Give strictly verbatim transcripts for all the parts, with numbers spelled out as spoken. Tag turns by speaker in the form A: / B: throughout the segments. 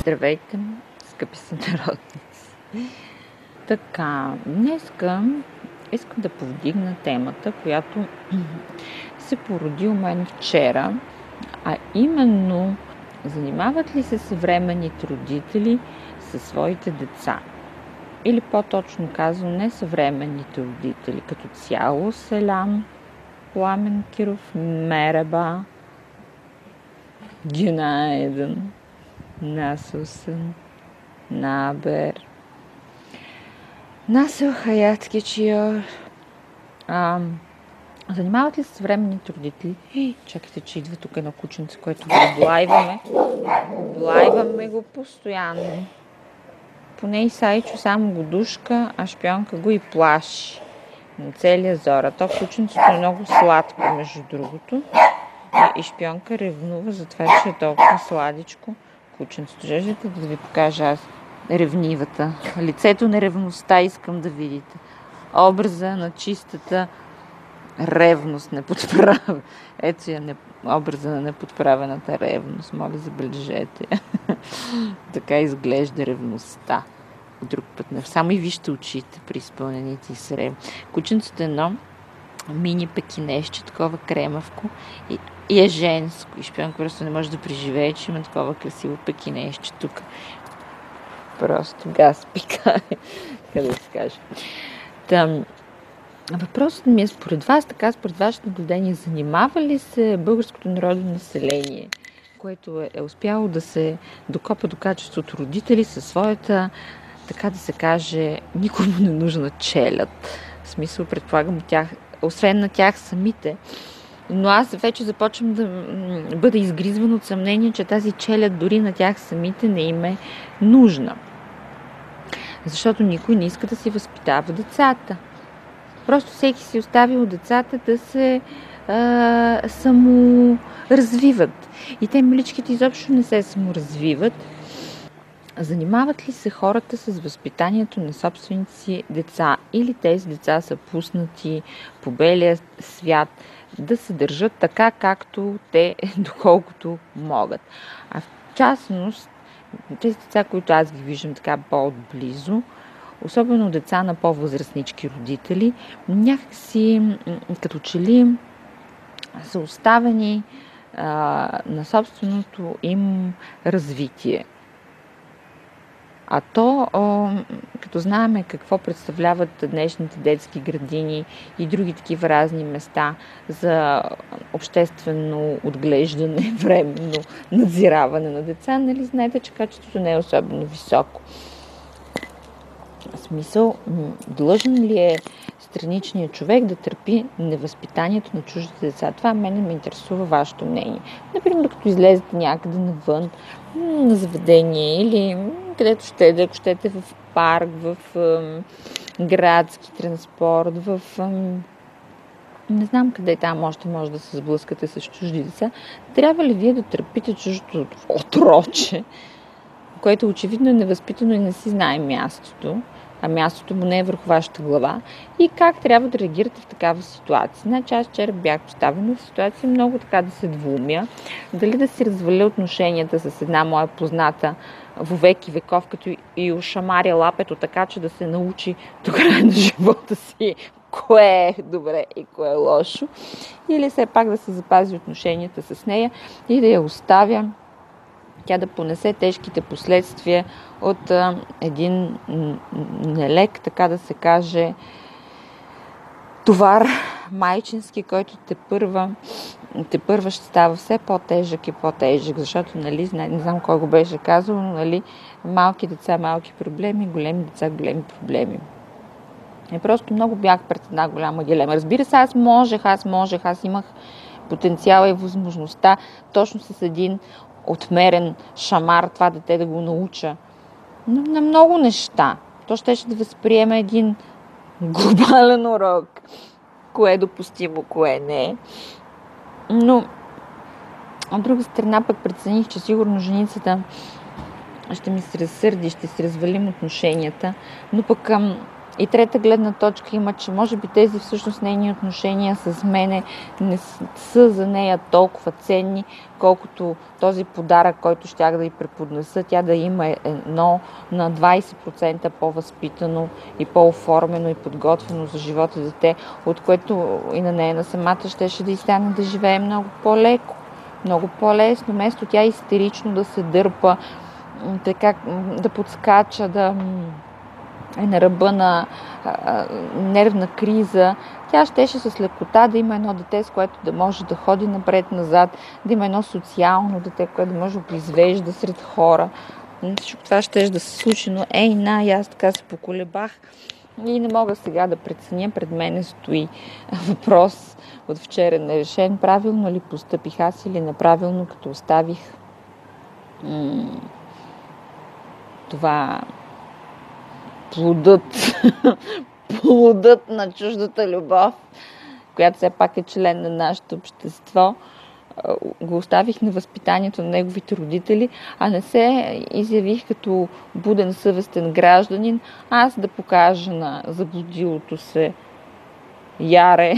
A: Здравейте, скъпи сънародници! Така, днеска искам да повдигна темата, която се породи у мен вчера, а именно занимават ли се съвременните родители със своите деца? Или по-точно казвам, не съвременните родители, като цяло Селям, Пламен Киров, Мереба, Günaydın, nasılsın, naber? Nasıl hayat geçiyor? А, занимават ли се съвременните родители? Ей, чакайте, че идва тук едно кученце, което го облайваме. Облайваме го постоянно. Поне и Сайчо само го душка, а шпионка го и плаши на целия зора. То кученцето е много сладко, между другото. И шпионка ревнува за това, че е толкова сладичко кученцето. Жежете да ви покажа аз ревнивата. Лицето на ревността искам да видите. Образа на чистата ревност не подправя. Ето я не... образа на неподправената ревност. Моля, забележете. Така изглежда ревността. Друг път не. Само и вижте очите при изпълнените с ревност. Кученцето е едно мини пекинесче, такова кремавко и, и е женско. И шпионка просто не може да преживее, че има такова красиво пекинесче тук. Просто газ пикае. Така да се каже. Там, въпросът ми е според вас, така според вашето наблюдение, занимава ли се българското народно население, което е, е успяло да се докопа до качеството родители със своята, така да се каже, никому не нужна челяд. В смисъл, предполагам, тях, освен на тях самите. Но аз вече започвам да бъда изгризван от съмнение, че тази челяд дори на тях самите не им е нужна. Защото никой не иска да си възпитава децата. Просто всеки си оставил децата да се а, саморазвиват. И те, миличките, изобщо не се саморазвиват. Занимават ли се хората с възпитанието на собствените си деца? Или тези деца са пуснати по белия свят да се държат така, както те, доколкото могат? А в частност, тези деца, които аз ги виждам така по-отблизо, особено деца на по-възрастнички родители, някакси като че ли са оставени а, на собственото им развитие. А то, о, като знаем какво представляват днешните детски градини и други такива разни места за обществено отглеждане, временно надзираване на деца, нали знаете, че качеството не е особено високо. В смисъл, длъжен ли е страничният човек да търпи невъзпитанието на чуждите деца? Това мене ме интересува вашето мнение. Например, докато излезете някъде навън, на заведение или където ще, да щете в парк, в ъм, градски транспорт, в ъм, не знам къде там още може да се сблъскате с чужди деца. Трябва ли вие да търпите чуждото отроче, което очевидно е невъзпитано и не си знае мястото, а мястото му не е върху вашата глава, и как трябва да реагирате в такава ситуация? Значи аз вчера бях поставена в ситуация много така да се двумя, дали да си разваля отношенията с една моя позната во веки веков, като и ушамаря лапето така, че да се научи до края на живота си кое е добре и кое е лошо, или все пак да се запази отношенията с нея и да я оставя тя да понесе тежките последствия от а, един нелек, така да се каже, товар майчински, който те първа, те първа ще става все по-тежък и по-тежък, защото, нали, не знам кой го беше казал, но, нали, малки деца, малки проблеми, големи деца, големи проблеми. И просто много бях пред една голяма дилема. Разбира се, аз можех, аз можех, аз имах потенциала и възможността точно с един отмерен шамар това дете да го науча. Но на много неща. То ще ще да възприеме един глобален урок. Кое е допустимо, кое не е. Но от друга страна пък прецених, че сигурно женицата ще ми се разсърди, ще се развалим отношенията. Но пък И трета гледна точка има, че може би тези всъщност нейни отношения с мене не са за нея толкова ценни, колкото този подарък, който щях да й преподнеса, тя да има едно на двайсет процента по-възпитано и по-оформено и подготвено за живота дете, от което и на нея на самата щеше да й стане да живее много по-леко, много по-лесно, вместо тя истерично да се дърпа, така, да подскача, да е на ръба на а, нервна криза. Тя щеше с лекота да има едно дете, с което да може да ходи напред-назад, да има едно социално дете, което да може да произвежда сред хора. Всичко това щеше да се случи, но ей, на, и аз така се поколебах и не мога сега да преценя. Пред мене стои въпрос от вчера нерешен. Правилно ли постъпих аз или неправилно, като оставих м- това плодът, плодът на чуждата любов, която все пак е член на нашето общество, го оставих на възпитанието на неговите родители, а не се изявих като буден съвестен гражданин, аз да покажа на заблудилото се яре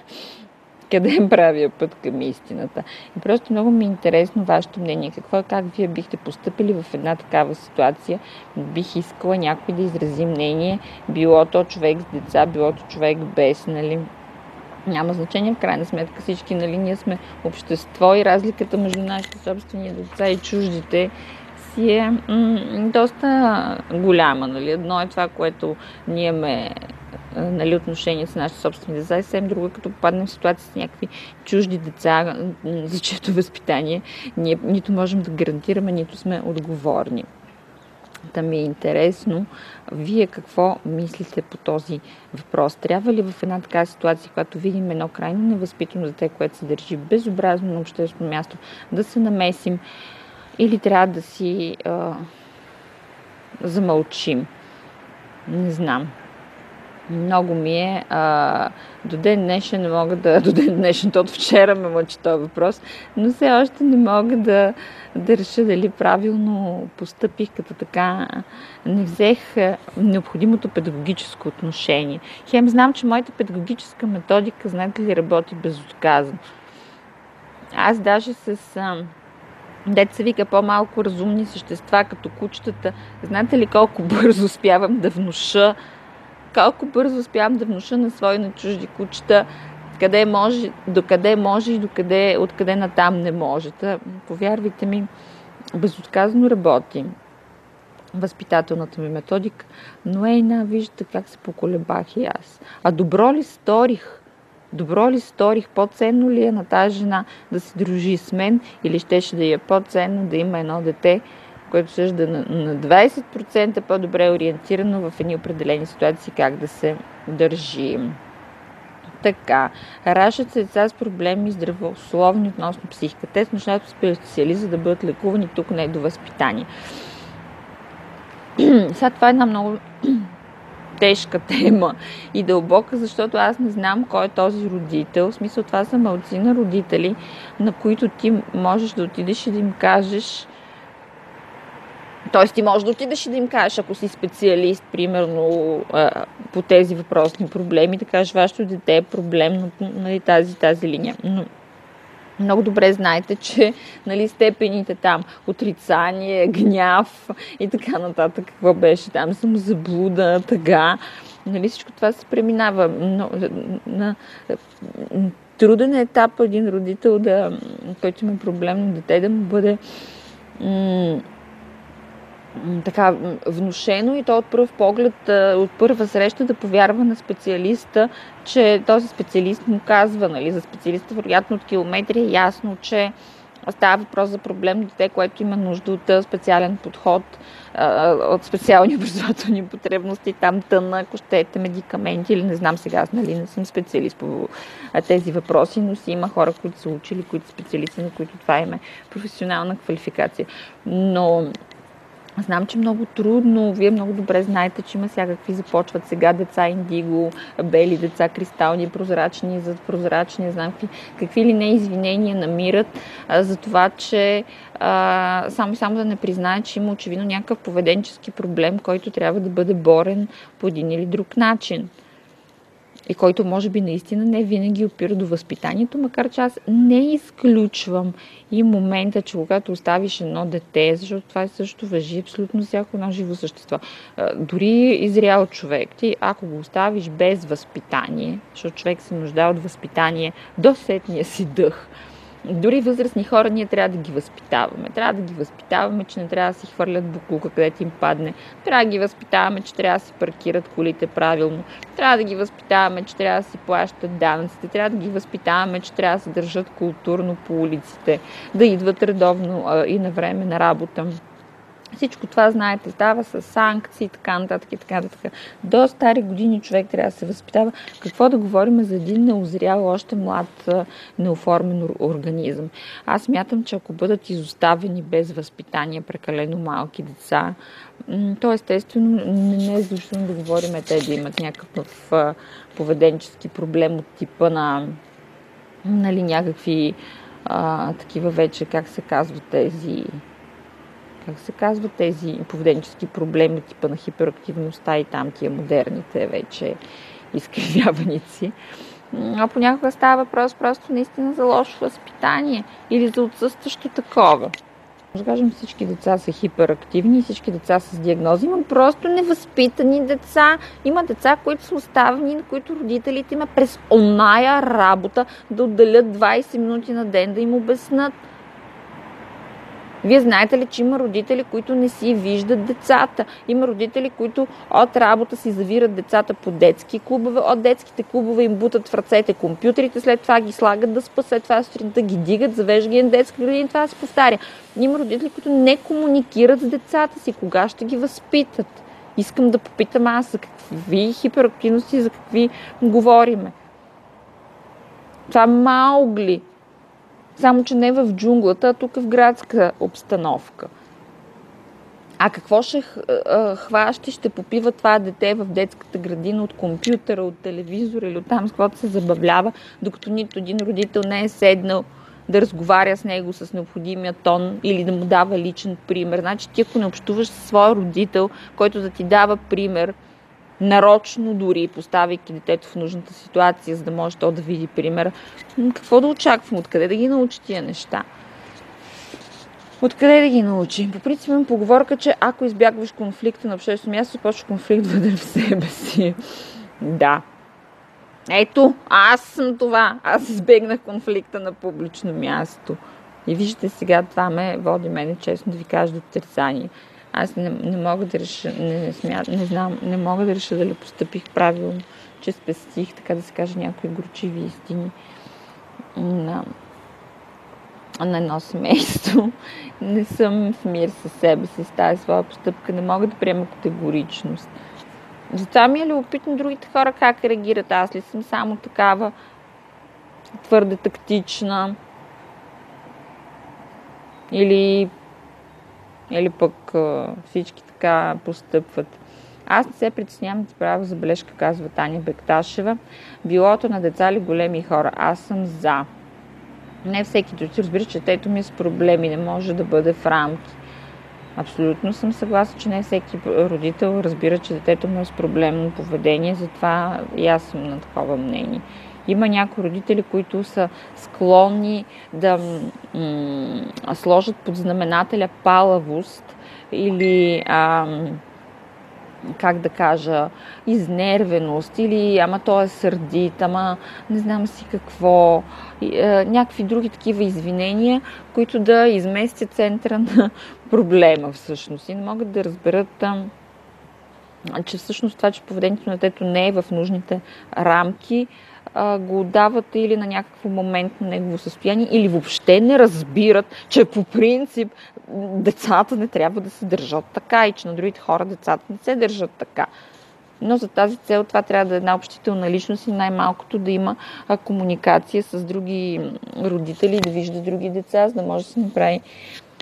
A: къде правя път към истината. И просто много ми е интересно вашето мнение. Какво е, как вие бихте постъпили в една такава ситуация? Бих искала някой да изрази мнение, било то човек с деца, било то човек без, нали? Няма значение, в крайна сметка всички, нали, ние сме общество и разликата между нашите собствени деца и чуждите си е м- доста голяма, нали? Едно е това, което ние ме нали, отношения с нашите собствени деца и съвсем друго, като попаднем в ситуация с някакви чужди деца, за чието възпитание ние нито можем да гарантираме, нито сме отговорни. Да ми е интересно, вие какво мислите по този въпрос? Трябва ли в една такава ситуация, когато видим едно крайно невъзпитано дете, което се държи безобразно на обществено място, да се намесим или трябва да си а, замълчим? Не знам. Много ми е. А, до ден днешен не мога да... До ден днешен, от вчера ме мъчи този въпрос, но все още не мога да, да реша дали правилно постъпих, като така не взех необходимото педагогическо отношение. Хем знам, че моята педагогическа методика, знаете ли, работи безотказно. Аз даже с... Деца вика по-малко разумни същества, като кучетата. Знаете ли колко бързо успявам да внуша колко бързо успявам да внуша на свои на чужди кучета, къде може, докъде може и докъде, откъде натам не може. Та, повярвайте ми, безотказно работи възпитателната ми методика, но ейна, виждате как се поколебах и аз. А добро ли сторих? Добро ли сторих? По-ценно ли е на тази жена да се дружи с мен или щеше да е по-ценно да има едно дете, което ще да на, на двайсет процента по-добре ориентирано в едни определени ситуации как да се държи. Така, раждат се деца с проблеми здравословни относно психика. Те с нощната специалист, за да бъдат лекувани, тук не е до възпитание. Сега това е една много тежка тема и дълбока, защото аз не знам кой е този родител. В смисъл, това са малцина родители, на които ти можеш да отидеш и да им кажеш. Тоест ти можеш да отидеш и да им кажеш, ако си специалист, примерно, по тези въпросни проблеми, да кажеш, вашето дете е проблемно, нали, тази, тази линия. Но много добре знаете, че, нали, степените там, отрицание, гняв и така нататък, какво беше там, самозаблуда, тъга, нали, всичко това се преминава. Но, на, труден е етап един родител, да, който има проблемно дете, да му бъде м- така внушено и то от пръв поглед, от първа среща да повярва на специалиста, че този специалист му казва, нали, за специалиста вероятно от километри е ясно, че става въпрос за проблем дете, което има нужда от специален подход, от специални образователни потребности, там тъна, ако щете, медикаменти или не знам сега, аз, нали, не съм специалист по тези въпроси, но си има хора, които са учили, които са специалисти, на които това им е професионална квалификация. Но Знам, че е много трудно. Вие много добре знаете, че има всякакви започват сега деца индиго, бели деца, кристални, прозрачни, зад прозрачни, знам какви, какви ли не извинения намират а, за това, че а, само и само да не признаят, че има очевидно някакъв поведенчески проблем, който трябва да бъде борен по един или друг начин. И който може би наистина не винаги опира до възпитанието, макар че аз не изключвам и момента, че когато оставиш едно дете, защото това също важи абсолютно всяко едно живо същество, дори изрял човек, ти ако го оставиш без възпитание, защото човек се нуждае от възпитание до сетния си дъх, дори възрастни хора ние трябва да ги възпитаваме. Трябва да ги възпитаваме, че не трябва да си хвърлят буклука, където им падне. Трябва да ги възпитаваме, че трябва да си паркират колите правилно. Трябва да ги възпитаваме, че трябва да си плащат данъците. Трябва да ги възпитаваме, че трябва да се държат културно по улиците. Да идват редовно а, и на време на работа. Всичко това, знаете, става с санкции и така нататък и така нататък. До стари години човек трябва да се възпитава. Какво да говорим за един неозрял, още млад, неоформен организъм? Аз мятам, че ако бъдат изоставени без възпитание прекалено малки деца, то естествено не е задължително да говорим те да имат някакъв поведенчески проблем от типа на нали, някакви а, такива вече, как се казват тези... как се казват тези поведенчески проблеми, типа на хиперактивността и там тия модерните вече изкривяваници. А понякога става въпрос просто наистина за лошо възпитание или за отсъстващо такова. Може да кажем, всички деца са хиперактивни, всички деца с диагнози. Има просто невъзпитани деца. Има деца, които са оставени, на които родителите има през оная работа да отделят двайсет минути на ден да им обяснат. Вие знаете ли, че има родители, които не си виждат децата? Има родители, които от работа си завират децата по детски клубове, от детските клубове им бутат в ръцете компютрите, след това ги слагат да спят, след това сутринта ги дигат, завежда ги на детски градини, това се повтаря. Има родители, които не комуникират с децата си. Кога ще ги възпитат? Искам да попитам аз за какви хиперактивности, за какви говориме. Това Маугли. Само, че не в джунглата, а тук в градска обстановка. А какво ще хващи, ще попива това дете в детската градина от компютъра, от телевизора или от там, с каквото се забавлява, докато нито един родител не е седнал да разговаря с него с необходимия тон или да му дава личен пример. Значи ти ако не общуваш със своя родител, който да ти дава пример, нарочно дори, поставяйки детето в нужната ситуация, за да може то да види примера, какво да очаквам? Откъде да ги научи тия неща? Откъде да ги научим? По принцип имам поговорка, че ако избягваш конфликта на обществено място, почва конфликт вътре в себе си. Да. Ето, аз съм това. Аз избегнах конфликта на публично място. И виждате сега, това ме води мене, честно да ви кажа, до търсание. Аз не, не мога да реша, не, не, смят, не знам, не мога да реша дали постъпих правилно, че спестих, така да се каже, някои горчиви истини на, на едно семейство. Не съм в мир със себе си, с тази своя постъпка. Не мога да приема категоричност. Затова ми е любопитно другите хора как реагират. Аз ли съм само такава твърде тактична? Или... Или пък а, всички така постъпват. Аз не се притеснявам да ти правя забележка, казва Таня Бекташева. Билото на деца ли големи хора? Аз съм за. Не всеки дете разбира, че детето ми е с проблеми, не може да бъде в рамки. Абсолютно съм съгласна, че не всеки родител разбира, че детето му е с проблемно поведение, затова и аз съм на такова мнение. Има някои родители, които са склонни да м- сложат под знаменателя палавост или, а, как да кажа, изнервеност или ама той е сърдит, ама не знам си какво, и, а, някакви други такива извинения, които да изместят центъра на проблема всъщност и не могат да разберат, а, че всъщност това, че поведението на детето не е в нужните рамки, го отдават или на някакво момент на негово състояние, или въобще не разбират, че по принцип децата не трябва да се държат така и че на другите хора децата не се държат така. Но за тази цел това трябва да е една общителна личност и най-малкото да има комуникация с други родители, да вижда други деца, за да може да се направи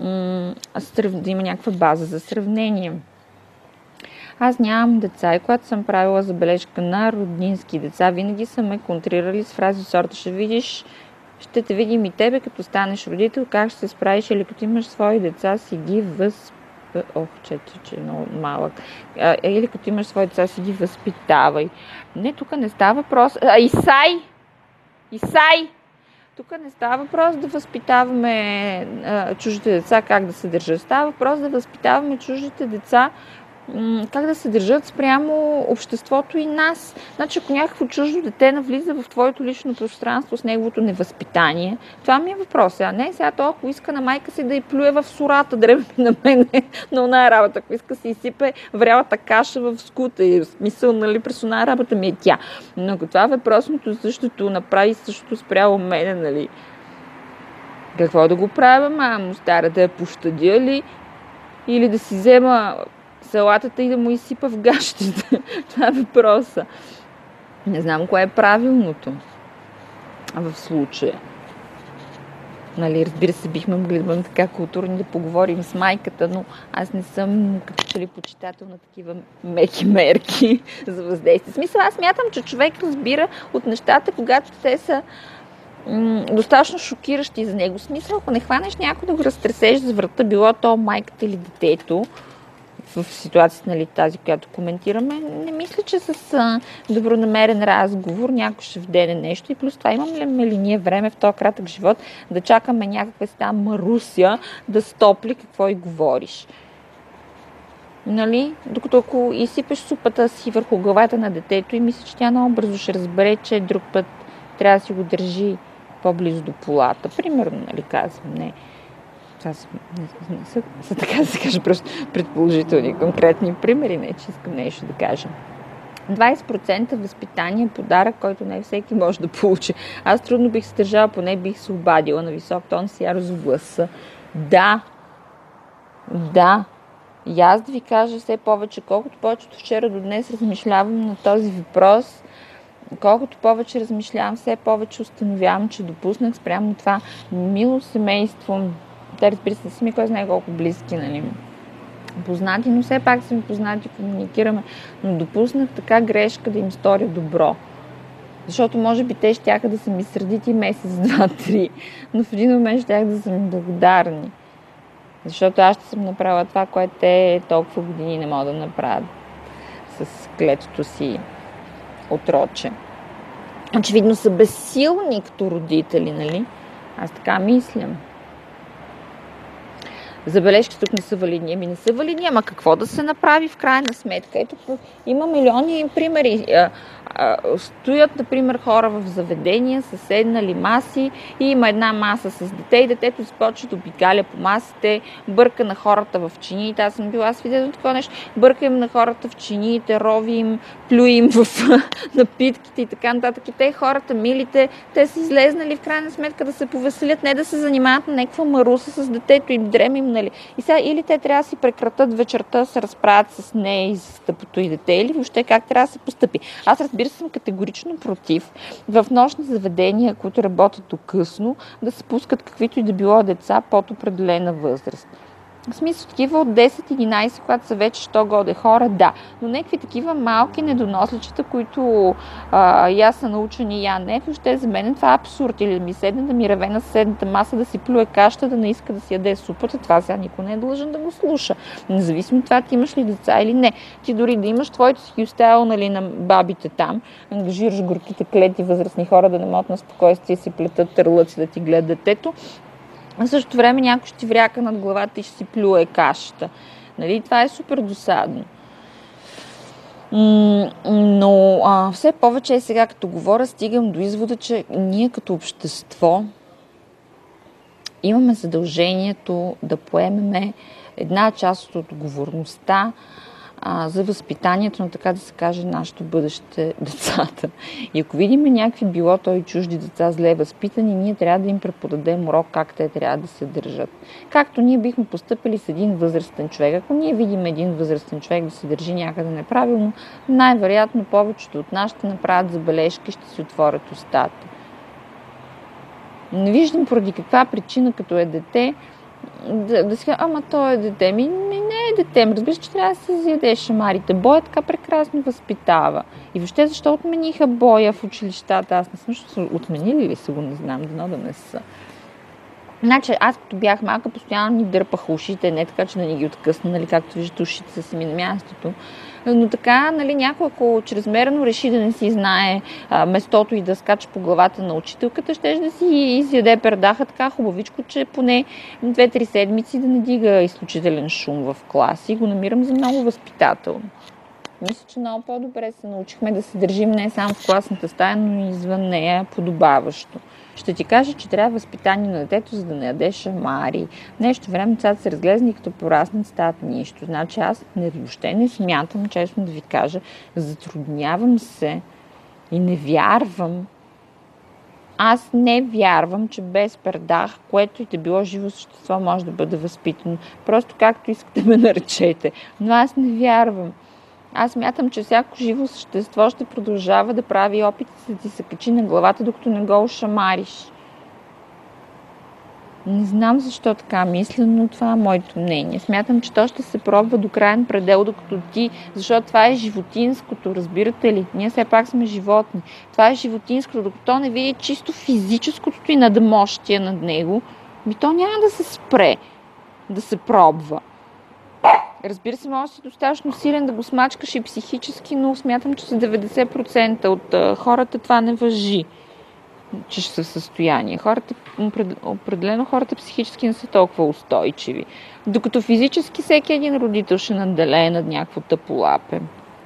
A: м- да има някаква база за сравнение. Аз нямам деца и когато съм правила забележка на роднински деца, винаги са ме контрирали с фрази от сорта: ще видиш, ще те видим и тебе, като станеш родител, как ще се справиш, или като имаш свои деца, си ги възпитавай. Ох, чето, че е много малък. А, или като имаш свои деца, си ги възпитавай. Не, тук не става въпрос... А, Исай! Исай! Тук не става въпрос да възпитаваме а, чуждите деца как да се държат. Става въпрос да възпитаваме чуждите деца как да се държат спрямо обществото и нас. Значи, ако някакво чуждо дете навлиза в твоето лично пространство с неговото невъзпитание, това ми е въпрос. А не сега то, ако иска на майка си да й плюе в сурата, дреме ми на мен на оная работа, ако иска си изсипе врялата каша в скута и в смисъл, нали, през оная работа ми е тя. Но ако това въпросното същото направи същото спрямо мене, нали, какво да го правя, мамо стара, да я пощадя ли или да си взема салатата и да му изсипа в гащите? Това е въпроса. Не знам кое е правилното в случая. Нали, разбира се, бихме могли да бъдем така културни да поговорим с майката, но аз не съм като че ли почитател на такива меки мерки за въздействие. В смисъл, аз смятам, че човек разбира от нещата, когато те са м- достатъчно шокиращи за него. В смисъл, ако не хванеш някой да го разтресеш за врата, било то майката или детето, в ситуацията, нали, тази, която коментираме, не мисля, че с а, добронамерен разговор някой ще вдене нещо. И плюс това, имаме ли ние време в този кратък живот да чакаме някаква си там Маруся да стопли какво и говориш? Нали? Докато ако изсипеш супата си върху главата на детето и мисля, че тя много бързо ще разбере, че друг път трябва да си го държи по-близо до полата. Примерно, нали, казвам, не. Това са, не, не са, са така да се каже, просто предположителни конкретни примери, не че искам нещо да кажа. двайсет процента възпитание, подарък, който не всеки може да получи. Аз трудно бих се държала, поне бих се обадила на висок тон с ярост в гласа. Да, да. И аз да ви кажа все повече, колкото повече от вчера до днес размишлявам на този въпрос, колкото повече размишлявам, все повече установявам, че допуснах спрямо това мило семейство. Те, разбира се, са ми кой знае колко близки, нали, познати, но все пак са ми познати, комуникираме, но допуснах така грешка да им сторя добро. Защото може би те щяха да са ми сърдити месец, два, три, но в един момент щях да са ми благодарни. Защото аз ще съм направила това, което те толкова години не могат да направят с клетото си отроче. Очевидно са безсилни като родители, нали? Аз така мислям. Забележки тук не са валидни. Ами не са валидни, ама какво да се направи в крайна сметка? Ето, има милиони примери. Стоят, например, хора в заведения, са седнали маси и има една маса с дете и детето започва да обикаля по масите, бърка на хората в чиниите. Аз съм била свидетел на такова нещо. Бърка им на хората в чиниите, рови им, плюи им в напитките и така нататък. И те хората, милите, те са излезнали в крайна сметка да се повеселят, не да се занимават на някаква маруса с детето им, дрем им, нали. И сега или те трябва да си прекратат вечерта, се разправят с нея и с тъпото и дете, или въобще как трябва да се постъпи. Аз разбира съм категорично против в нощни заведения, които работят до късно, да се пускат каквито и да било деца под определена възраст. В смисъл, такива от десет-единайсет, когато са вече що годе хора, да. Но някакви такива малки недоносличета, които а, я са научени, я не, въобще за мен това е абсурд. Или да ми седне да ми реве на съседната маса, да си плюе кашата, да не иска да си яде супата, това сега никой не е длъжен да го слуша. Независимо от това, ти имаш ли деца или не. Ти дори да имаш твоето си оставил, нали, на бабите там, ангажираш горките клети възрастни хора да не могат на спокойствие си плетат търлъци да ти гледат детето. А в същото време някой ще ти вряка над главата и ще си плюе кашата. Нали? Това е супер досадно. Но а, все повече сега, като говоря, стигам до извода, че ние като общество имаме задължението да поемеме една част от отговорността а, за възпитанието на, така да се каже, нашето бъдеще, децата. И ако видим някакви било то и чужди деца зле възпитани, ние трябва да им преподадем урок как те трябва да се държат. Както ние бихме постъпили с един възрастен човек. Ако ние видим един възрастен човек да се държи някъде неправилно, най-вероятно повечето от нас ще направят забележки и ще си отворят устата. Не виждам поради каква причина, като е дете, да, да си кажа, ама той е дете. Ми не, не е дете. Ми разбираш, че трябва да се изяде шамарите. Боя така прекрасно възпитава. И въобще защо отмениха боя в училищата? Аз не съм, защото отменили ли са го, не знам, дано да не са. Значи, аз като бях малка, постоянно ни дърпаха ушите, не така, че да ни ги откъсна, нали, както виждате, ушите са си ми на мястото. Но така, нали, някой, ако чрезмерно реши да не си знае а, местото и да скача по главата на учителката, ще да си изяде пердаха така хубавичко, че поне две-три седмици да не дига изключителен шум в клас. И го намирам за много възпитателно. Мисля, че много по-добре се научихме да се държим не само в класната стая, но и извън нея подобаващо. Ще ти кажа, че трябва възпитание на детето, за да не яде шамари. В нещо време децата се разглезни, като пораснат стават нищо. Значи аз не, въобще не смятам, честно да ви кажа, затруднявам се и не вярвам. Аз не вярвам, че без пердах, което и да било живо същество, може да бъде възпитано. Просто както искате ме наречете. Но аз не вярвам. Аз смятам, че всяко живо същество ще продължава да прави опити да ти се качи на главата, докато не го ошамариш. Не знам защо така мисля, но това е моето мнение. Смятам, че то ще се пробва до краен предел, докато ти, защото това е животинското, разбирате ли? Ние все пак сме животни. Това е животинското, докато не види чисто физическото и надмощие над него, ми то няма да се спре да се пробва. Разбира се, може да си достатъчно силен да го смачкаш и психически, но смятам, че за деветдесет процента от а, хората това не важи, че ще са в състояние. Хората, определено хората психически не са толкова устойчиви. Докато физически всеки един родител ще наделее над някакво тъполапе.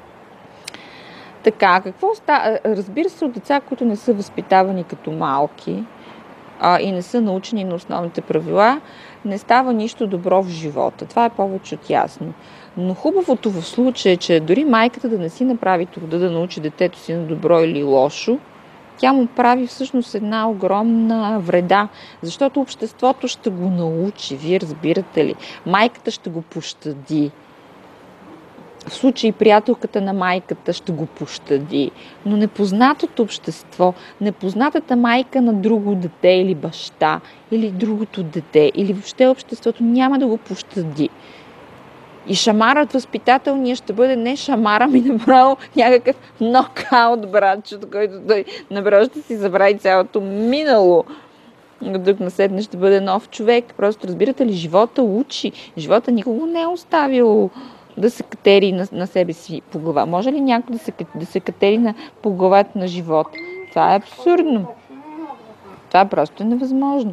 A: Така, какво става? Разбира се, от деца, които не са възпитавани като малки а, и не са научени на основните правила, не става нищо добро в живота. Това е повече от ясно. Но хубавото в случая е, че дори майката да не си направи труда да научи детето си на добро или лошо, тя му прави всъщност една огромна вреда, защото обществото ще го научи, вие разбирате ли. Майката ще го пощади. В случай приятелката на майката ще го пощади, но непознатото общество, непознатата майка на друго дете или баща, или другото дете, или въобще обществото няма да го пощади. И шамарът възпитателния ще бъде не шамара, ми направо някакъв нокаут, братчето, който той направо ще си забрави цялото минало. Друг наседне ще бъде нов човек. Просто разбирате ли, живота учи. Живота никого не е оставил да се катери на, на себе си по глава. Може ли някой да се, да се катери на, по главата на живота? Това е абсурдно. Това просто е невъзможно.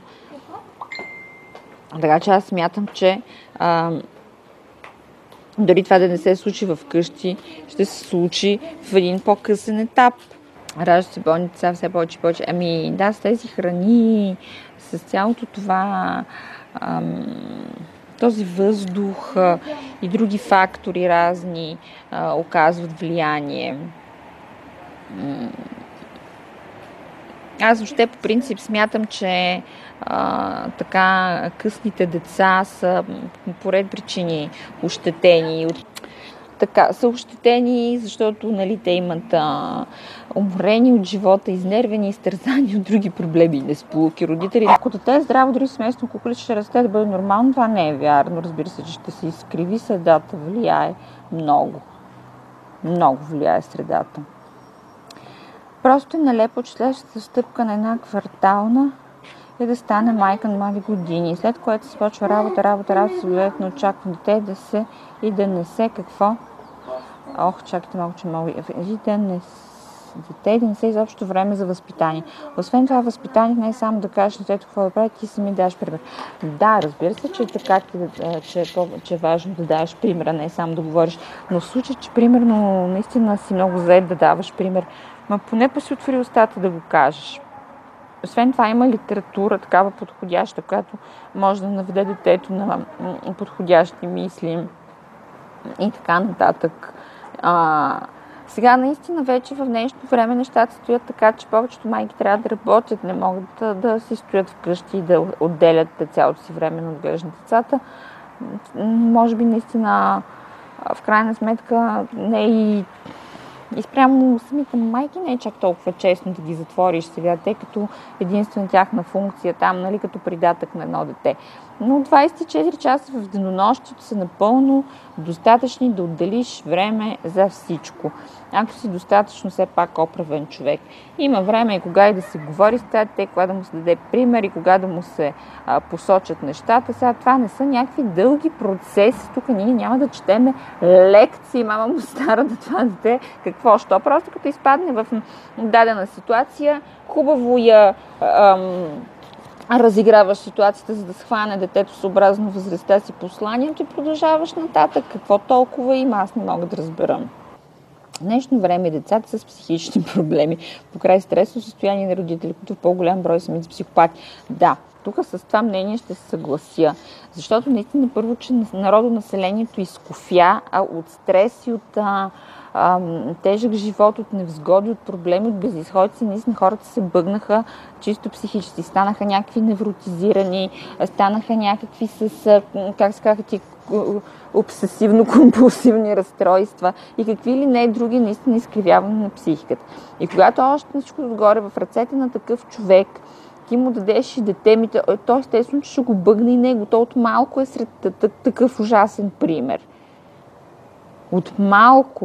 A: Така че аз смятам, че а, дори това да не се случи в къщи, ще се случи в един по-късен етап. Раждат се болни деца все повече и повече. Ами да, с тези храни, с цялото това, ам, този въздух а, и други фактори разни а, оказват влияние. Аз въобще по принцип смятам, че а, така късните деца са по ред причини ощетени. Така, са ощетени, защото нали, те имат а, уморени от живота, изнервени, изтързани от други проблеми и несполуки. Родители, ако дете е здраво, дори семейство кукули ще расте да бъде нормално, това не е вярно. Разбира се, че ще се изкриви средата, влияе много. Много влияе средата. Просто е нелепо, че следващата стъпка на една квартална е да стане майка на млади години. След което се почва работа, работа, работа, съответно очаква дете да се и да не се какво. Ох, чакайте малко, че мога. И да не дете да не се изобщо време за възпитание. Освен това, възпитание не е само да кажеш на детето какво да прави, ти сами даш пример. Да, разбира се, че е така, че е, че е важно да даваш пример, а не само да говориш. Но в случай, че примерно наистина си много заед да даваш пример, ма поне па си отвори устата да го кажеш. Освен това има литература, такава подходяща, която може да наведе детето на подходящи мисли и така нататък. А, сега наистина вече в днешно време нещата стоят така, че повечето майки трябва да работят, не могат да, да си стоят вкъщи и да отделят цялото си време на отглеждане децата. Може би наистина в крайна сметка не и И спрямо самите майки не е чак толкова честно да ги затвориш сега, тъй като единствена тяхна функция там, нали, като придатък на едно дете. Но двайсет и четири часа в денонощието са напълно достатъчни да отделиш време за всичко. Ако си достатъчно все пак оправен човек. Има време и кога и да се говори с те, кога да му се даде пример и кога да му се а, посочат нещата. Сега това не са някакви дълги процеси. Тук ние няма да четеме лекции. Мама му стара да това дете какво, що. Просто като изпадне в дадена ситуация, хубаво я ам, разиграваш ситуацията, за да схване детето съобразно възрастта си посланието и продължаваш нататък. Какво толкова има, аз не мога да разберам. В днешно време децата с психични проблеми, покрай стресово състояние на родители, които в по-голям брой са психопати. Да, тук с това мнение ще се съглася, защото наистина първо, че народонаселението изкофя а от стрес и от а, а, тежък живот, от невзгоди, от проблеми, от безизходици. Наистина хората се бъгнаха чисто психически, станаха някакви невротизирани, станаха някакви с, как се казва, ти обсесивно-компулсивни разстройства и какви ли не други наистина изкривяване на психиката. И когато още всичко отгоре в ръцете на такъв човек, ти му дадеш и дете, то естествено, че ще го бъгне и него. То от малко е сред такъв ужасен пример. От малко.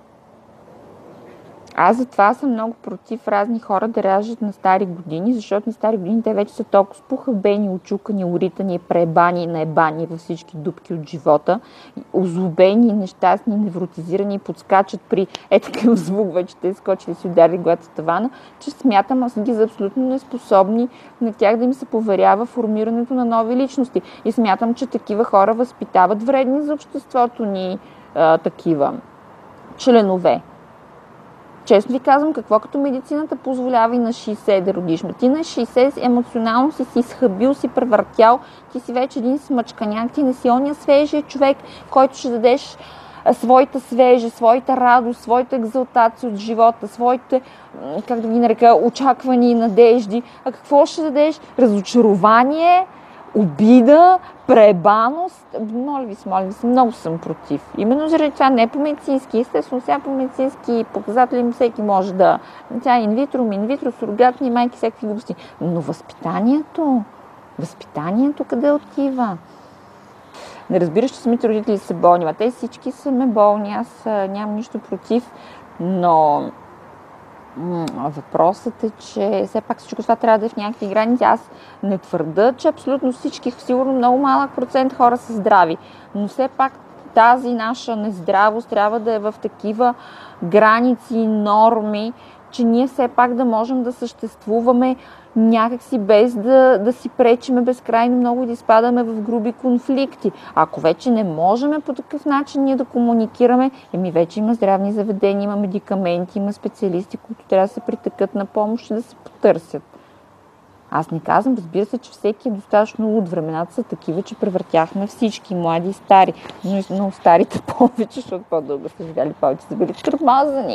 A: Аз затова съм много против разни хора да раждат на стари години, защото на стари години те вече са толкова спохабени, очукани, уритани, пребани, наебани във всички дупки от живота, озлобени, нещастни, невротизирани и подскачат при е такъв звук, вече те скочили си ударили главата в тавана, че смятам аз ги за абсолютно неспособни на тях да им се поверява формирането на нови личности. И смятам, че такива хора възпитават вредни за обществото ни а, такива членове. Честно ви казвам, какво като медицината позволява и на шейсет да родиш. Ти на шейсет емоционално си си изхабил, си превъртял, ти си вече един смъчканяк, ти не си ония свежия човек, който ще дадеш своята свежа, своята радост, своята екзалтация от живота, своите, как да ги нарека, очаквания и надежди. А какво ще дадеш? Разочарование, обида, пребаност. Моля ви се, моля ви се, много съм против. Именно заради това не по медицински. Естествено, сега по медицински показатели всеки може да... Тя инвитро, минвитро, сурогатни майки, всякакви глупости. Но възпитанието, възпитанието къде отива? Не разбираш, че самите родители са болни. А те всички са ме болни. Аз нямам нищо против, но... Въпросът е, че все пак всичко това трябва да е в някакви граници. Аз не твърда, че абсолютно всички, сигурно много малък процент хора са здрави, но все пак тази наша нездравост трябва да е в такива граници и норми, че ние все пак да можем да съществуваме някакси без да, да си пречиме безкрайно много и да изпадаме в груби конфликти. Ако вече не можем по такъв начин ние да комуникираме, еми вече има здравни заведения, има медикаменти, има специалисти, които трябва да се притъкат на помощ и да се потърсят. Аз не казвам, разбира се, че всеки е достатъчно луд. Времената са такива, че превъртяхме всички, млади и стари. Но и но старите повече, защото по-дълго са живяли, повече са били тормазани.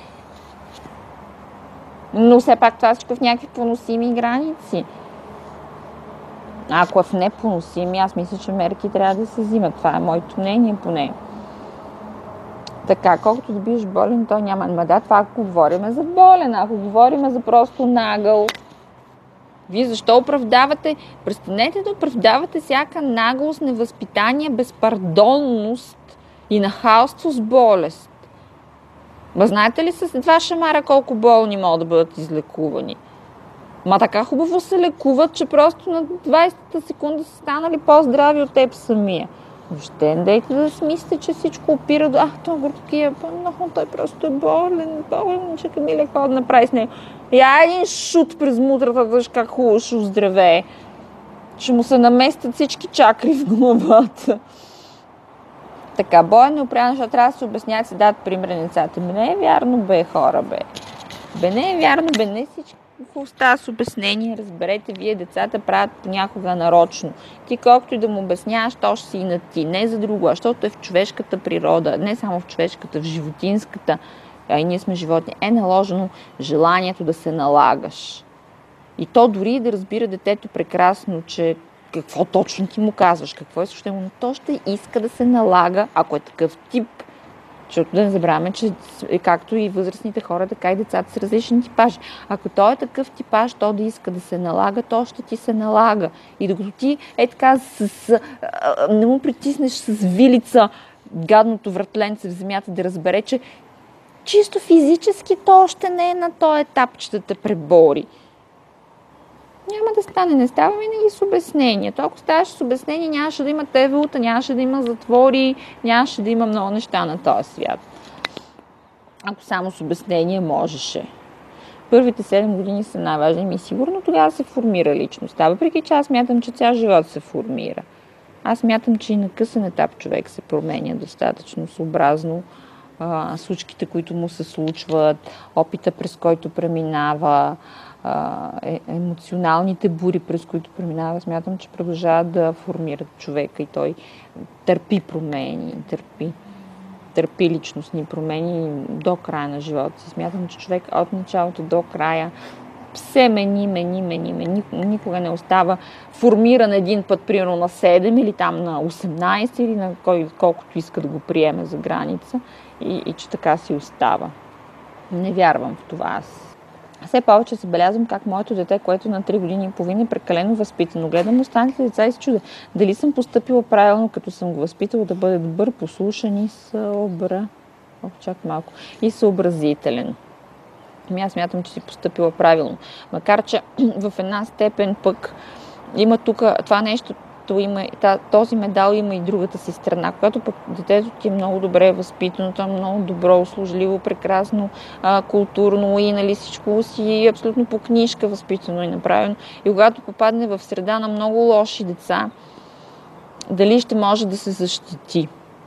A: Но все пак това всичко в някакви поносими граници. Ако е в непоносими, аз мисля, че мерки трябва да се взимат. Това е моето мнение поне. Така, колкото да биеш болен, то няма. Ма да, това ако говорим за болен, ако говорим за просто нагъл. Вие защо оправдавате? Престанете да оправдавате всяка наглост, невъзпитание, безпардонност и нахалство с болест. Ма знаете ли с два шамара колко болни могат да бъдат излекувани? Ма така хубаво се лекуват, че просто на двайсета секунда са станали по-здрави от теб самия. Въобще не дайте да си мислите, че всичко опира до... Ах, той горкия, но той просто е болен, болен, че Камиля какво да направи с него. Я един шут през мутрата, виж как хубаво ще оздравее. Ще му се наместят всички чакри в главата. Така, болен е опрян, защото трябва да се обясняват, се дадат пример на децата. Бе, не е вярно, бе, хора, бе. Бе, не е вярно, бе, не всички остава с обяснение. Разберете, вие децата правят понякога нарочно. Ти колкото и да му обясняваш, то ще си и на ти. Не за друго, а защото е в човешката природа. Не само в човешката, в животинската. А и ние сме животни. Е наложено желанието да се налагаш. И то дори да разбира детето прекрасно, че какво точно ти му казваш, какво е също му, но то ще иска да се налага, ако е такъв тип Защото да не забравяме, че както и възрастните хора, така и децата са различни типажи. Ако той е такъв типаж, то да иска да се налага, то ще ти се налага. И докато ти е така, с, с, не му притиснеш с вилица гадното вратленце в земята да разбере, че чисто физически то още не е на този етап, че да те пребори. Няма да стане. Не става винаги с обяснение. То ако ставаш с обяснение, нямаше да има ТВУ-та, нямаше да има затвори, нямаше да има много неща на този свят. Ако само с обяснение можеше. Първите седем години са най-важни и сигурно тогава се формира личността. Въпреки че аз смятам, че цял живот се формира. Аз смятам, че и на късен етап човек се променя достатъчно съобразно а, случките, които му се случват, опита, през който преминава, е, емоционалните бури, през които преминава. Смятам, че продължават да формират човека и той търпи промени, търпи, търпи личностни промени до края на живота си. Смятам, че човек от началото до края се мени, мени, мени, мени. Никога не остава формиран един път, примерно на седем или там на осемнайсет или на кой, колкото иска да го приеме за граница и, и че така си остава. Не вярвам в това аз. Все повече забелязвам как моето дете, което на три години и половина е прекалено възпитано. Гледам останалите деца и се чудя дали съм постъпила правилно, като съм го възпитала да бъде добър, послушан и съобра... О, чак малко. И съобразителен. Ами аз смятам, че си постъпила правилно. Макар, че в една степен пък има тук това нещо, има, този медал има и другата си страна. Когато пък детето ти е много добре възпитано, то е много добро, услужливо, прекрасно, а, културно и нали, всичко си абсолютно по книжка възпитано и направено. И когато попадне в среда на много лоши деца, дали ще може да се защити?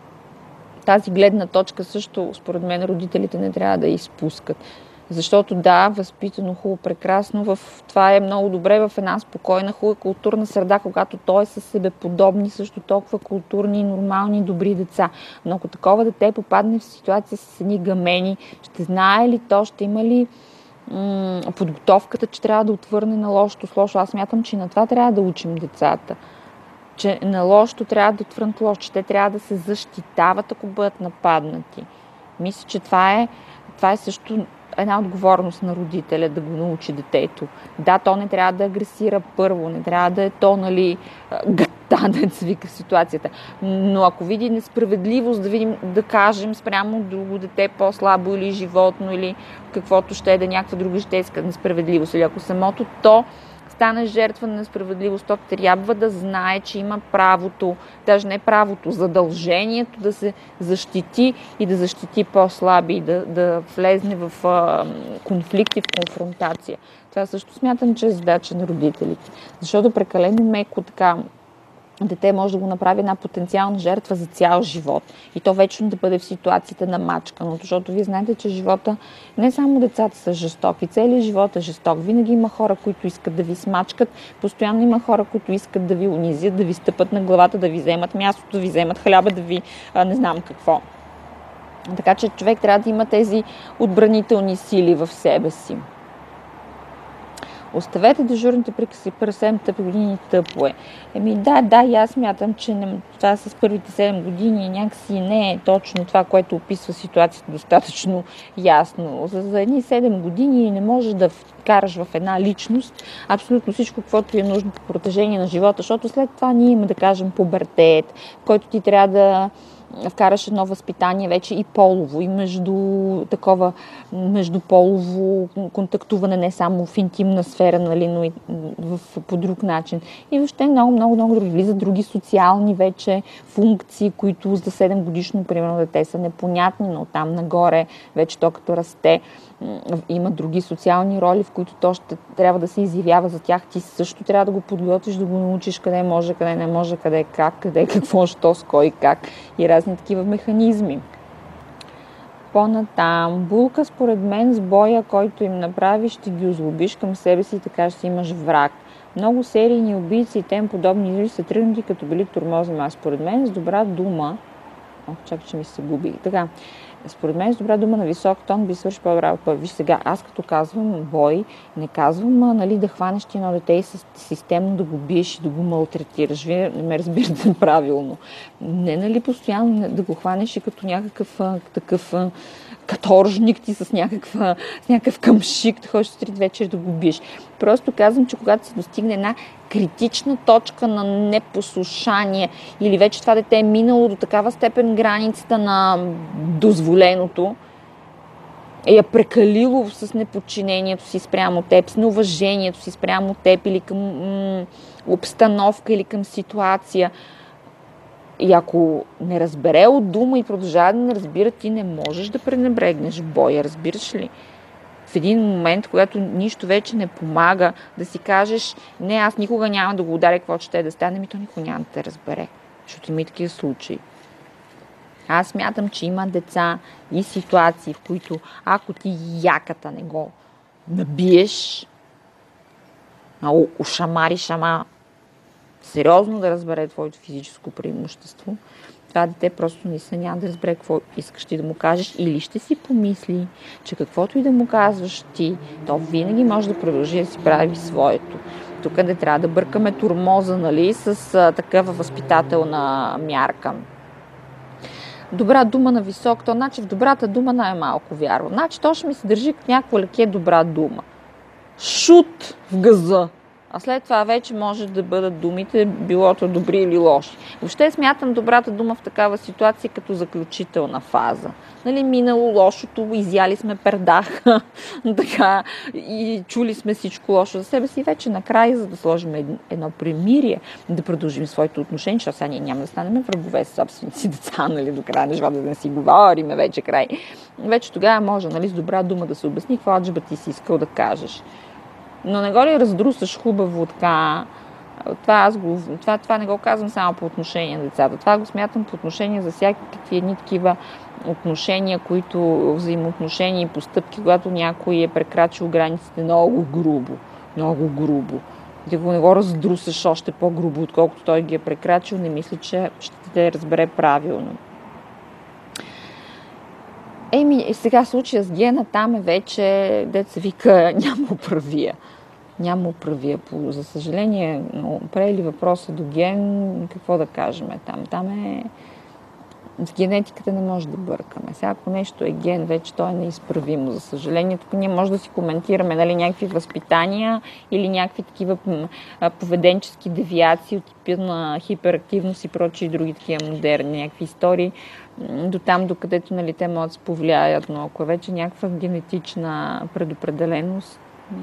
A: Тази гледна точка също, според мен, родителите не трябва да изпускат. Защото да, възпитано, хубаво, прекрасно, в това е много добре в една спокойна, хубава културна среда, когато той е със себеподобни, също толкова културни, нормални, добри деца. Но ако такова дете попадне в ситуация с едни гамени, ще знае ли то, ще има ли м- подготовката, че трябва да отвърне на лошото с лошо. Аз смятам, че на това трябва да учим децата. Че на лошото трябва да отвърнат лошо, че те трябва да се защитават, ако бъдат нападнати. Мисля, че това е, това е също една отговорност на родителя да го научи детето. Да, то не трябва да агресира първо, не трябва да е то, нали, гата, да свика ситуацията. Но ако види несправедливост, да видим, да кажем спрямо друго дете по-слабо или животно, или каквото ще е да някаква друга житейска несправедливост, или ако самото то стане жертва на несправедливост, то трябва да знае, че има правото, даже не правото, задължението да се защити и да защити по-слаби, да, да влезне в а, конфликти, в конфронтация. Това също смятам, че е задача на родителите. Защото прекалено меко така дете може да го направи една потенциална жертва за цял живот. И то вечно да бъде в ситуацията на мачканото. Защото вие знаете, че живота, не само децата са жестоки, целият живот е жесток. Винаги има хора, които искат да ви смачкат. Постоянно има хора, които искат да ви унизят, да ви стъпат на главата, да ви вземат мястото, да ви вземат хляба, да ви а, не знам какво. Така че човек трябва да има тези отбранителни сили в себе си. Оставете дежурните приказки през седем години, тъпо е. Еми да, да, и аз смятам, че не, това с първите седем години някакси не е точно това, което описва ситуацията достатъчно ясно. За, за едни седем години не можеш да вкараш в една личност абсолютно всичко, каквото е нужно по протежение на живота, защото след това ние има, да кажем, пубертет, в който ти трябва да вкараш едно възпитание вече и полово, и между такова междуполово контактуване, не само в интимна сфера, нали, но и в, по друг начин. И въобще много, много, много други. Влизат други социални вече функции, които за седем годишно, примерно, дете са непонятни, но там нагоре, вече то като расте, има други социални роли, в които то ще трябва да се изявява за тях. Ти също трябва да го подготвиш, да го научиш къде може, къде не може, къде как, къде какво, що, с кой, как и разни такива механизми. По-натам, булка според мен с боя, който им направиш, ще ги озлобиш към себе си и така ще имаш враг. Много серийни убийци и тем подобни игри са тръгнати като били тормозни. А според мен с добра дума, О, чакай, че ми се губи. Така. Според мен с добра дума на висок тон би свърши по-добра работа. Виж сега, аз като казвам бой, не казвам нали, да хванеш ти едно дете и системно да го биеш и да го малтретираш. Вие не ме разбирате правилно. Не нали постоянно да го хванеш и като някакъв такъв каторжник ти с, някаква, с някакъв къмшик, да ходиш сутрин вечер да го биеш. Просто казвам, че когато се достигне една критична точка на непослушание или вече това дете е минало до такава степен границата на дозволеното, е прекалило с неподчинението си спрямо теб, с неуважението си спрямо теб или към м- обстановка или към ситуация. И ако не разбере от дума и продължава да не разбира, ти не можеш да пренебрегнеш боя, разбираш ли? В един момент, когато нищо вече не помага, да си кажеш, не, аз никога няма да го ударя, какво ще да стане, ми то никога няма да те разбере. Защото има и такива случаи. Аз смятам, че има деца и ситуации, в които ако ти яката не го набиеш, а ушамариш, ама сериозно да разбере твоето физическо преимущество, това дете просто не се няма да разбере какво искаш ти да му кажеш или ще си помисли, че каквото и да му казваш ти, то винаги може да продължи да си прави своето. Тук не трябва да бъркаме турмоза, нали, с а, такава възпитателна мярка. Добра дума на висок тон, значи в добрата дума най-малко вярвам. Значи то ще ми се държи като някаква леке добра дума. Шут в газа. А след това вече може да бъдат думите, билото добри или лоши. Въобще смятам добрата дума в такава ситуация като заключителна фаза. Нали, минало лошото, изяли сме пердах, така, и чули сме всичко лошо за себе си. Вече накрая, за да сложим едно примирие, да продължим своите отношения, защото сега ние няма да станем врагове с собствените си деца, нали, до края на живота да не си говорим, вече край. Вече тогава може, нали, с добра дума да се обясни какво аджеба ти си искал да кажеш. Но не го ли раздрусаш хубаво така, това, аз го, това, това не го казвам само по отношение на децата. Това го смятам по отношение за всякакви едни такива отношения, които взаимоотношения и постъпки, когато някой е прекрачил границите много грубо. Много грубо. Да го не го раздрусаш още по-грубо, отколкото той ги е прекрачил, не мисля, че ще те разбере правилно. Еми, сега случая с Гена, там е вече, деца вика, няма оправия. Няма оправия. За съжаление, но прели въпроса до Ген, какво да кажем там? Там е... В генетиката не може да бъркаме. Сега, ако нещо е ген, вече то е неизправимо. За съжаление, тук ние може да си коментираме нали, някакви възпитания или някакви такива поведенчески девиации от типа на хиперактивност и прочие и други такива модерни някакви истории. До там, докъдето нали, те могат да се повлияят, но ако е вече някаква генетична предопределеност,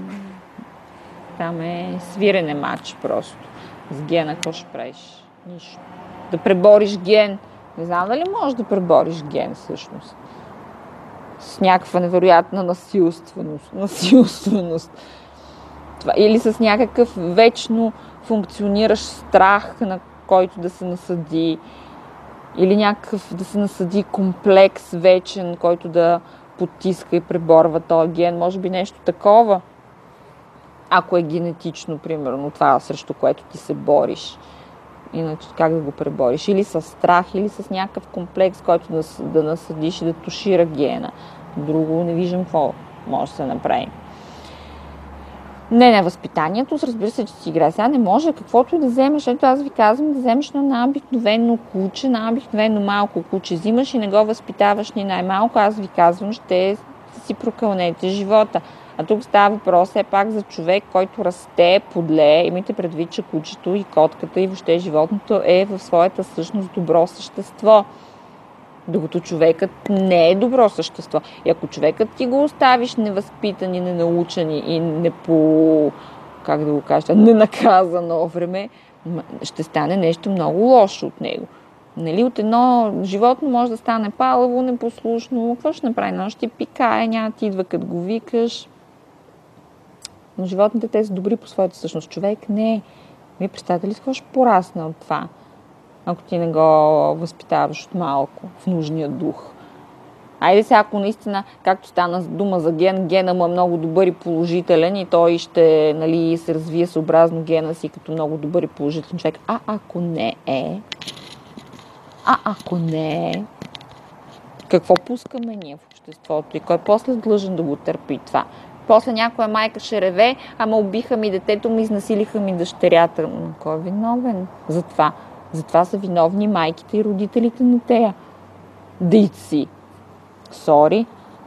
A: там е свирене матч просто. С гена какво ще правиш? Нищо. Да пребориш ген. Не знам дали можеш да пребориш ген всъщност. С някаква невероятна насилственост. Насилственост. Това. Или с някакъв вечно функциониращ страх, на който да се насъди. Или някакъв да се насъди комплекс вечен, който да потиска и преборва този ген. Може би нещо такова. Ако е генетично, примерно, това срещу което ти се бориш. Иначе как да го пребориш? Или с страх, или с някакъв комплекс, който да, да насъдиш и да тушира гена. Друго не виждам какво може да се направи. Не, не, възпитанието, разбира се, че си играе. Сега не може каквото и да вземеш. Ето аз ви казвам да вземеш на най-обикновено куче, най-обикновено малко куче. Взимаш и не го възпитаваш ни най-малко. Аз ви казвам, ще си прокълнете живота. А тук става въпрос все пак за човек, който расте, подле. Имайте предвид, че кучето и котката и въобще животното е в своята същност добро същество. Докато човекът не е добро същество. И ако човекът ти го оставиш невъзпитан и ненаучен и не по, как да го кажа, ненаказано време, ще стане нещо много лошо от него. Нали, от едно животно може да стане палаво, непослушно. Какво ще направи? Но ще пикае, няма ти идва като го викаш. Но животните те са добри по своята същност. Човек не е. Вие представете ли с какво ще порасне от това? Ако ти не го възпитаваш от малко, в нужния дух. Айде сега, ако наистина, както стана дума за ген, гена му е много добър и положителен и той ще нали, се развие съобразно гена си като много добър и положителен човек. А ако не е... А ако не е... Какво пускаме ние в обществото и кой после длъжен да го търпи това? После някоя майка ще реве, ама убиха ми детето ми, изнасилиха ми дъщерята. Но кой е виновен за това? За това са виновни майките и родителите на тея дейци. Сори.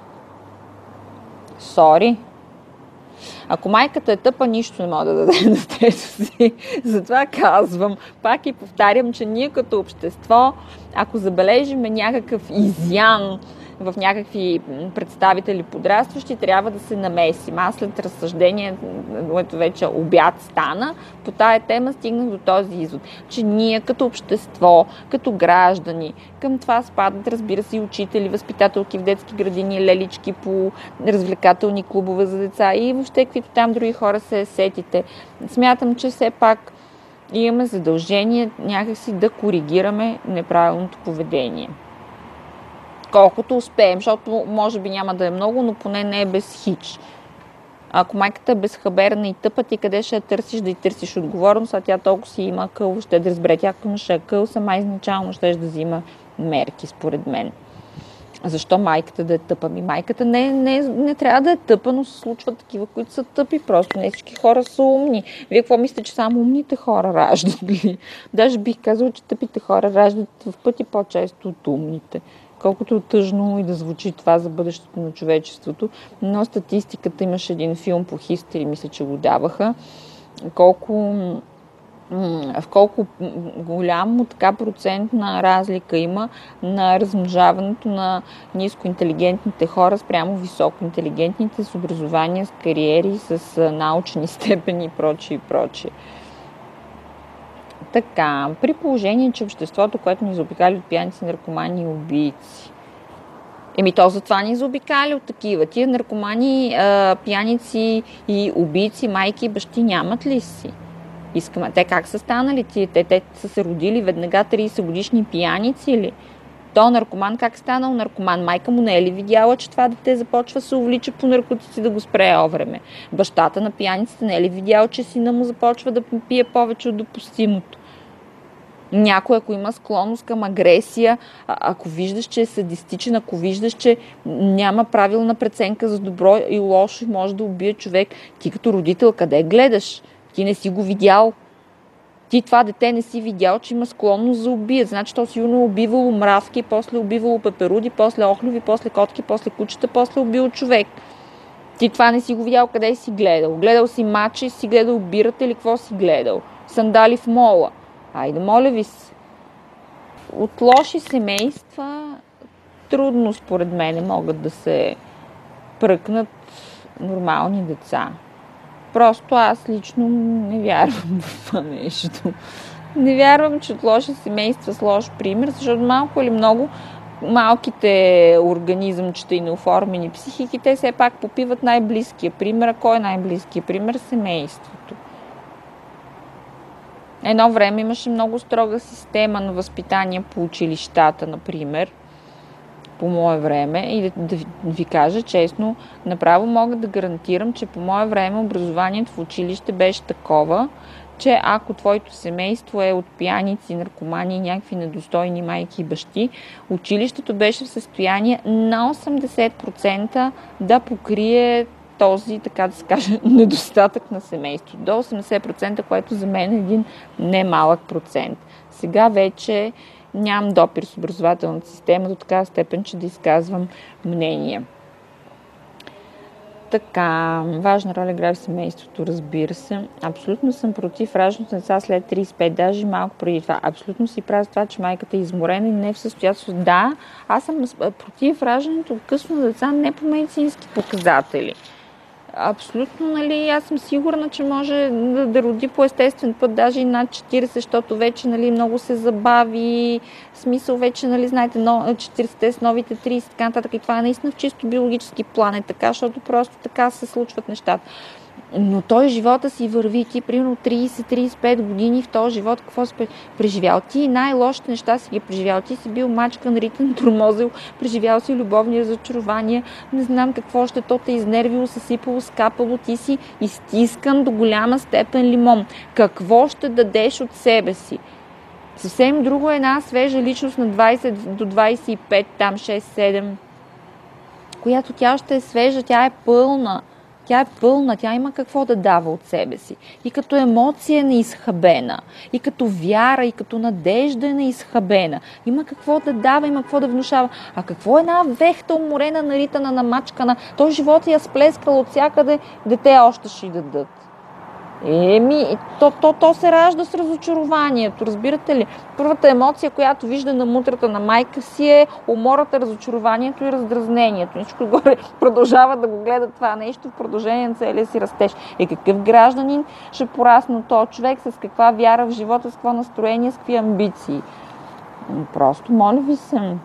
A: Сори. Ако майката е тъпа, нищо не може да даде на детето си. Затова казвам, пак и повтарям, че ние като общество, ако забележиме някакъв изян в някакви представители подрастващи, трябва да се намесим. Аз след разсъждение, което вече обяд стана, по тая тема стигнах до този извод, че ние като общество, като граждани, към това спадат, разбира се, и учители, възпитателки в детски градини, лелички по развлекателни клубове за деца и въобще каквито там други хора се сетите. Смятам, че все пак имаме задължение някакси да коригираме неправилното поведение. Колкото успеем, защото може би няма да е много, но поне не е без хич. Ако майката е безхаберна и тъпа, ти къде ще я търсиш да й търсиш отговорност, а тя толкова си има къл, ще да разбере. Тя ако имаше къл, сама изначално ще да взима мерки, според мен. Защо майката да е тъпа? Ми майката не, не, не трябва да е тъпа, но се случват такива, които са тъпи. Просто не всички хора са умни. Вие какво мислите, че само умните хора раждат ли? Даже бих казала, че тъпите хора раждат в пъти по-често от умните. Колкото тъжно и да звучи това за бъдещето на човечеството, но статистиката, имаше един филм по History, мисля, че го даваха, колко, в колко голямо така процентна разлика има на размножаването на нискоинтелигентните хора спрямо високоинтелигентните с образование, с кариери, с научни степени и прочее и прочее. Така, при положение, че обществото, което ни заобикали от пияници, наркомани и убийци. Еми то затова ни заобикали от такива. Тия наркомани, пияници и убийци, майки и бащи нямат ли си? Искаме. Те как са станали? Те, те, те са се родили веднага трийсет годишни пияници ли? То наркоман как станал наркоман? Майка му не е ли видяла, че това дете започва да се увлича по наркотици да го спре време? Бащата на пияниците не е ли видял, че сина му започва да пие повече от допустимото? Някой, ако има склонност към агресия, ако виждаш, че е садистичен, ако виждаш, че няма правилна преценка за добро и лошо и може да убие човек, ти като родител къде гледаш? Ти не си го видял. Ти това дете не си видял, че има склонност за убият. Значи то сигурно е убивало мравки, после убивало пеперуди, после охлюви, после котки, после кучета, после убил човек. Ти това не си го видял, къде си гледал? Гледал си мача и си гледал бирата или какво си гледал? Сандали в мола. Айде, моля ви се. От лоши семейства трудно, според мен, могат да се пръкнат нормални деца. Просто аз лично не вярвам в това нещо. Не вярвам, че от лоши семейства с лош пример, защото малко или много малките организъмчета и неоформени психики, те все пак попиват най-близкия пример. А кой е най-близкия пример? Семейството. Едно време имаше много строга система на възпитание по училищата, например, по мое време. И да, да ви кажа честно, направо мога да гарантирам, че по мое време образованието в училище беше такова, че ако твоето семейство е от пияници, наркомани и някакви недостойни майки и бащи, училището беше в състояние на осемдесет процента да покрие този, така да се каже, недостатък на семейство. До осемдесет процента, което за мен е един немалък процент. Сега вече нямам допир с образователната система до такава степен, че да изказвам мнение. Така, важна роля играе в семейството, разбира се. Абсолютно съм против раждането на деца след трийсет и пет, даже малко преди това. Абсолютно си правя това, че майката е изморена и не е в състоятелство. Да, аз съм против раждането късно на деца не по медицински показатели. Абсолютно, нали, аз съм сигурна, че може да, да роди по естествен път, даже и над четирийсет, защото вече, нали, много се забави, в смисъл вече, нали, знаете, но, четирийсетте с новите трийсет, така нататък, и това е наистина в чисто биологически план, е така, защото просто така се случват нещата. Но той живота си върви, ти примерно трийсет до трийсет и пет години в този живот, какво си преживял? Ти най-лошите неща си ги преживял. Ти си бил мачкан, ритен, тормозил, преживял си любовни разочарования, не знам какво ще, то те изнервило, съсипало, скапало, ти си изтискан до голяма степен лимон. Какво ще дадеш от себе си? Съвсем друго е една свежа личност на двайсет до двайсет и пет, там шест-седем, която тя ще е свежа, тя е пълна. Тя е пълна, тя има какво да дава от себе си. И като емоция е неизхабена, и като вяра, и като надежда е неизхабена. Има какво да дава, има какво да внушава. А какво е една вехта, уморена, наритана, намачкана? Той живот я сплескал от всякъде, дете още ще й дадат. Еми, то, то, то се ражда с разочарованието, разбирате ли? Първата емоция, която вижда на мутрата на майка си, е умората, разочарованието и раздразнението. Всичко горе продължава да го гледа това нещо в продължение на целия си растеж. И какъв гражданин ще порасне от този човек, с каква вяра в живота, с какво настроение, с какви амбиции? Просто, моля ви се...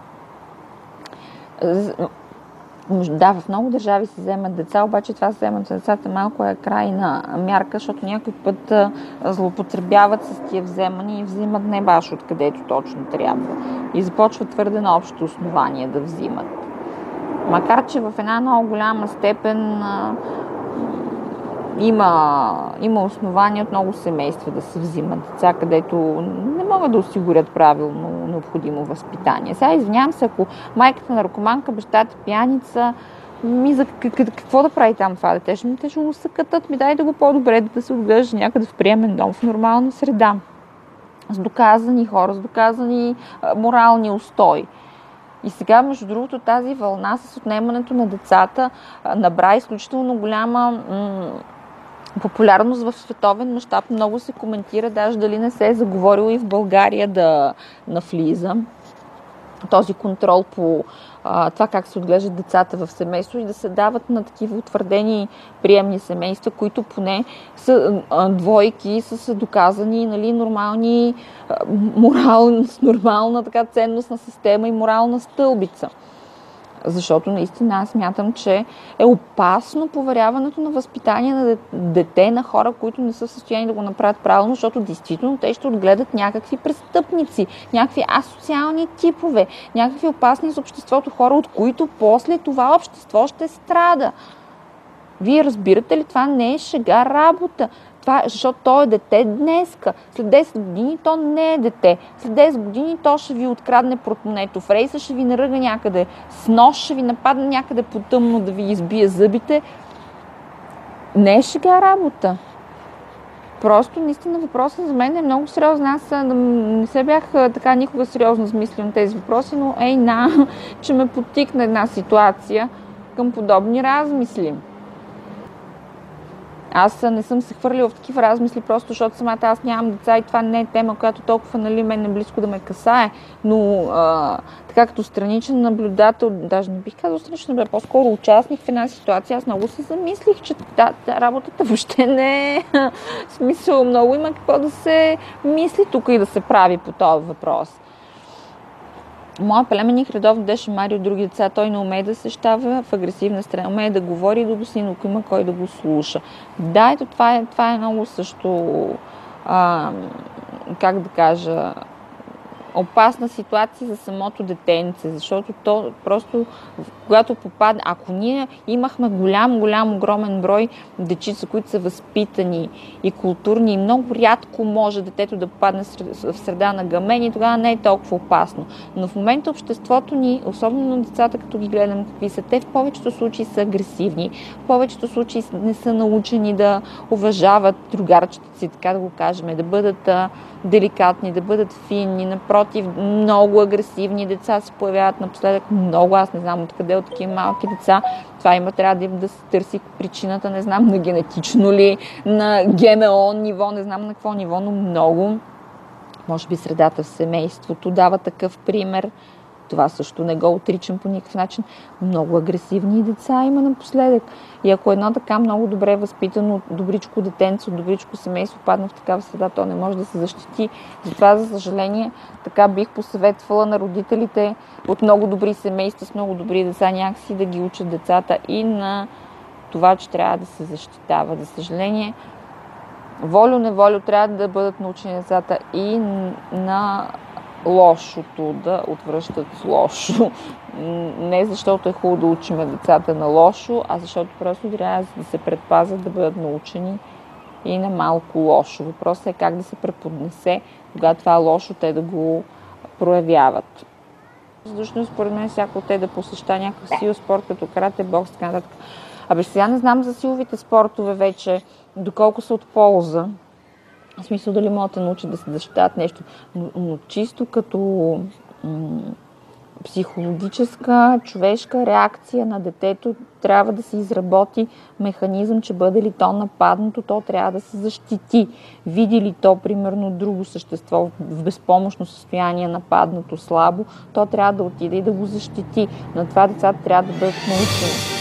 A: Да, в много държави се вземат деца, обаче това се вземат децата малко е крайна мярка, защото някой път злоупотребяват с тия вземания и взимат не баш откъдето точно трябва. И започват твърде на общо основание да взимат. Макар че в една много голяма степен а, има, има основания от много семейства да се взимат деца, където не могат да осигурят правилно необходимо възпитание. Сега извинявам се, ако майката наркоманка, бащата пияница, ми за какво да прави там това дете? Ще, те ще го съкатат, ми дай да го по-добре да се отглежда някъде в приемен дом, в нормална среда. С доказани хора, с доказани а, морални устои. И сега, между другото, тази вълна с отнемането на децата а, набра изключително голяма м- популярност в световен мащаб. Много се коментира, даже дали не се е заговорило и в България да навлиза този контрол по а, това как се отглеждат децата в семейство и да се дават на такива утвърдени приемни семейства, които поне са а, двойки, са, са доказани, нали, нормални, а, морал, с нормална така ценностна система и морална стълбица. Защото наистина аз смятам, че е опасно поверяването на възпитание на дете на хора, които не са в състояние да го направят правилно, защото действително те ще отгледат някакви престъпници, някакви асоциални типове, някакви опасни за обществото хора, от които после това общество ще страда. Вие разбирате ли, това не е шега работа. Това, защото то е дете днеска. След десет години то не е дете. След десет години то ще ви открадне портмонето. В рейса ще ви наръга някъде. С нож ще ви нападне някъде по тъмно да ви избие зъбите. Не е шега работа. Просто, наистина, въпросът за мен е много сериозен. Аз не се бях така никога сериозно замислил на тези въпроси, но ей на, че ме потикна една ситуация към подобни размисли. Аз не съм се хвърлила в такива размисли, просто защото самата аз нямам деца и това не е тема, която толкова, нали, мен е близко да ме касае, но а, така като страничен наблюдател, даже не бих казал страничен наблюдател, по-скоро участник в една ситуация, аз много се замислих, че да, работата въобще не е смисъл, много има какво да се мисли тук и да се прави по този въпрос. Моят племенник редовно деше мари от други деца. Той не умее да се щава в агресивна страна. Умее да говори и да го си, но има кой да го слуша. Да, ето това е, това е много също, а, как да кажа, опасна ситуация за самото детенце, защото то просто, когато попадне, ако ние имахме голям, голям, огромен брой дечица, които са възпитани и културни, и много рядко може детето да попадне в среда на гамени, тогава не е толкова опасно. Но в момента обществото ни, особено на децата, като ги гледам какви са, те в повечето случаи са агресивни, в повечето случаи не са научени да уважават другарчетите си, така да го кажем, да бъдат деликатни, да бъдат финни, напротив, много агресивни деца се появяват напоследък, много, аз не знам откъде от такива малки деца. Това има, трябва да се търси причината, не знам на генетично ли, на ГМО ниво, не знам на какво ниво, но много. Може би средата в семейството дава такъв пример. Това също не го отричам по никакъв начин. Много агресивни деца има напоследък. И ако едно така много добре възпитано добричко детенце, добричко семейство падне в такава среда, то не може да се защити. Затова, за съжаление, така бих посъветвала на родителите от много добри семейства с много добри деца някакси да ги учат децата и на това, че трябва да се защитава. За съжаление, волю-неволю трябва да бъдат научени децата и на лошото да отвръщат с лошо. Не защото е хубаво да учим децата на лошо, а защото просто трябва да се предпазят да бъдат научени и на малко лошо. Въпросът е как да се преподнесе, когато това лошо те да го проявяват. Задушно според мен всяко те да посеща някакъв сил спорт, като карате, бокс, така нататък. Абе сега не знам за силовите спортове вече, доколко са от полза. В смисъл дали могат да научат да се защитават нещо. Но, но чисто като м- психологическа, човешка реакция на детето трябва да се изработи механизъм, че бъде ли то нападнато, то трябва да се защити. Види ли то, примерно, друго същество в безпомощно състояние, нападнато слабо, то трябва да отиде и да го защити. На това децата трябва да бъдат научени.